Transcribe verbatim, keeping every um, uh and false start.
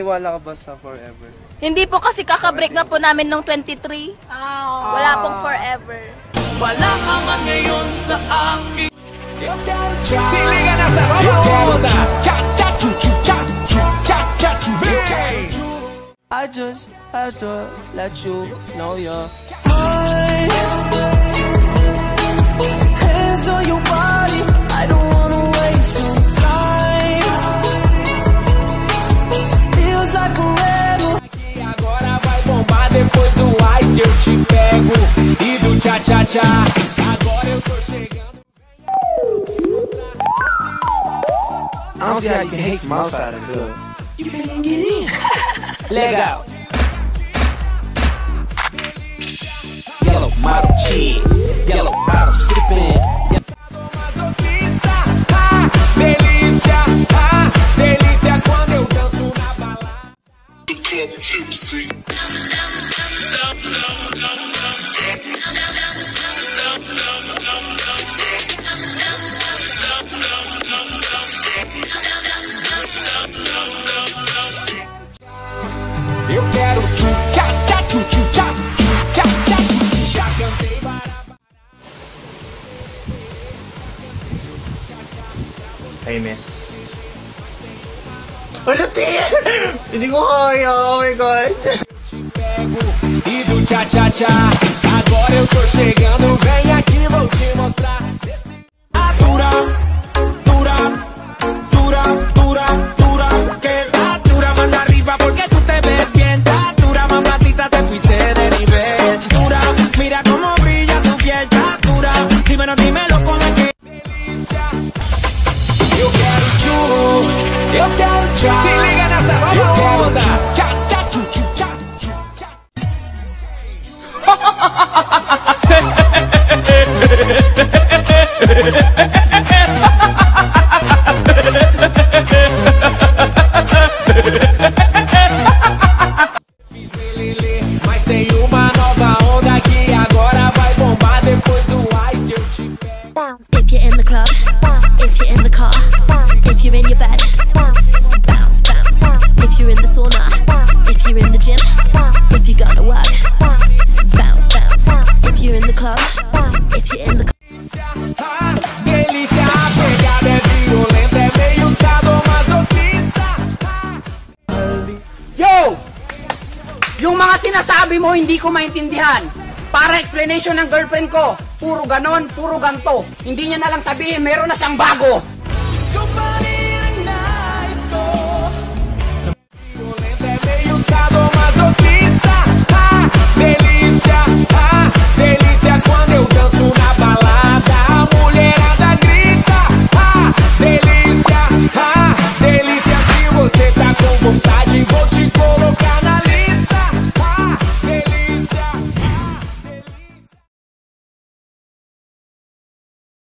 Naniniwala ka ba sa forever? Hindi po kasi kakabreak na po namin nung twenty-three. Oh. Wala pong forever. Wala ka man ngayon sa akin. Siligan na sa roda. Cha cha chu chu cha chu cha cha chu. I just had to let you know you're mine. Hands on your body, I don't wanna waste no time. Feels like forever. E agora vai bombar depois do ice eu te pego e do cha cha cha. Agora eu tô chegando. I don't see how you can hate from outside of the club. You can't even get in. Legal. Yellow model chick, yellow bottle sipping. Masoquista, ah, delícia, ah, delícia quando eu danço na balada. The club tipsy. Eu quero tchu cha cha tchu tchu cha cha cha. Já cantei barabá. Hey, miss. Ano, Tia? Hindi ko kaya. Oh my God. E do cha cha cha. Agora eu tô chegando. Vem aqui, vou te mostrar. Dura, dura, dura, dura, dura. Que da dura, manda arriba porque tú te ves bien. Da dura, mamacita, te fuiste de nivel. Dura, mira cómo brilla tu piel. Da dura, dímelo, dímelo con el que. Delícia. Eu quero chu, eu quero cha. Se liga nessa nova onda. Cha cha chu chu cha chu cha. Mas tem uma nova onda que agora vai bombar depois do ice eu te pego. Bounce if you're in the club, bounce if you're in the car, bounce if you're in your bed, bounce, bounce, bounce if you're in the sauna, bounce if you're in the gym, bounce if you gotta work, bounce, bounce if you're in the club, bounce if you're in the car. Ah, delícia, a pegada é violenta, é meio sadomasoquista. Yo! Yung mga sinasabi mo hindi ko maintindihan. Para explanation ng girlfriend ko, puro ganon, puro ganto. Hindi niya na lang sabihin, meron na siyang bago. Your body